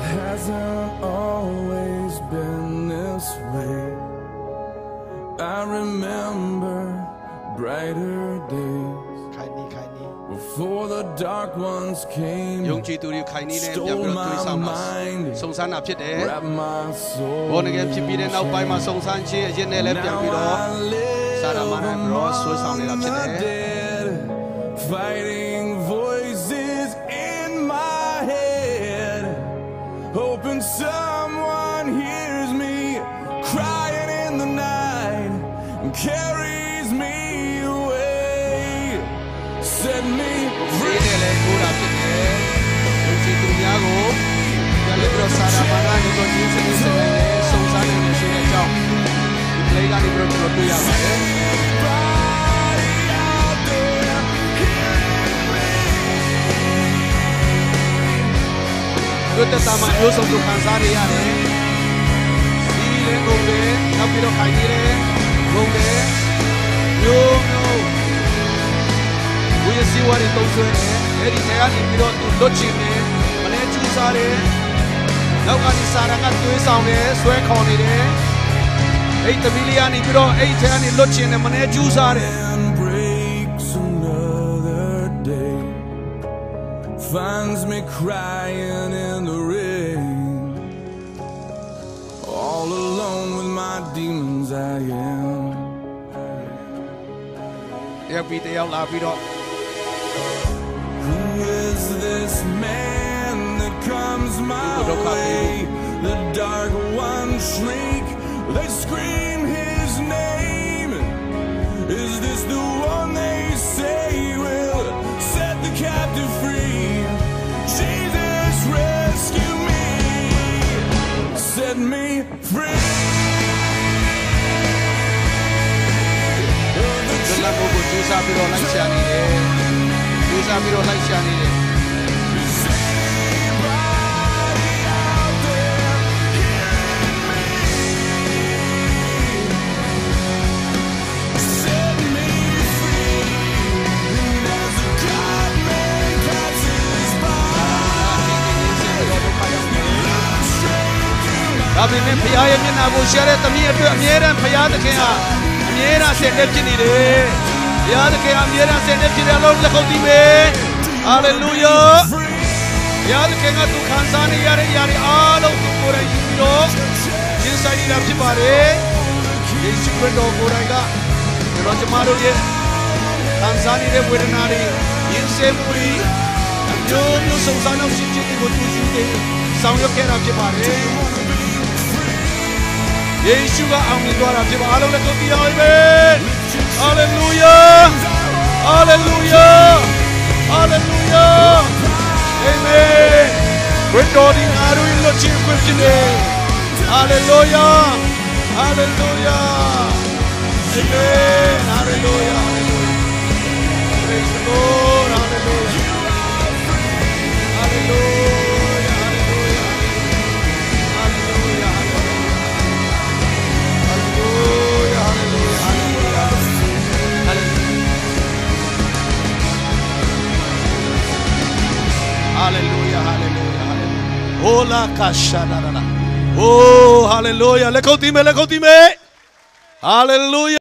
hasn't always been this way. I remember brighter days before the dark ones came. Stole my mind, wrapped my soul. Now I live among the dead, fighting voices in my head, hoping someone hears me crying in the night and carries me away. Set me free. Good that I'm used to Kansari. See, go there, help you to hide it. Go there. No. We see what it goes in. Eddie Tagan, if you don't do Chimney, and then choose are it. Now, I decided not to sound there, swear on it. 8 million, if you don't 8 and it looks in the money, choose are it. Finds me crying in the rain, all alone with my demons I am. Every day I'll love it up. Who is this man that comes my way? The dark ones shriek, they scream his name. Is this the one they say will set the captive free? Jesus, rescue me, set me free. I mean, if I will share it, I'm here to Amira and Payadaka. Amira said, Neptune. Yadaka, Amira said, Neptune alone, the Hodime. Hallelujah. Yadaka to Kansani, Yari, all of the Kura, you know. Inside the Abjibare, the secret of Kuraga, the Rajamaro, Kansani, the Wiranari, in Semuri, and you, some son of City, would do some of your Abjibare. Yeshua Amidwara Jiva Hallelujah Amen Hallelujah Hallelujah Hallelujah Amen We're calling Aru in the chief question Hallelujah Hallelujah Amen Hallelujah Praise the Lord Hallelujah Hallelujah Hallelujah, hallelujah, hallelujah. Hola kasha. Oh, hallelujah. Lekotime. Hallelujah.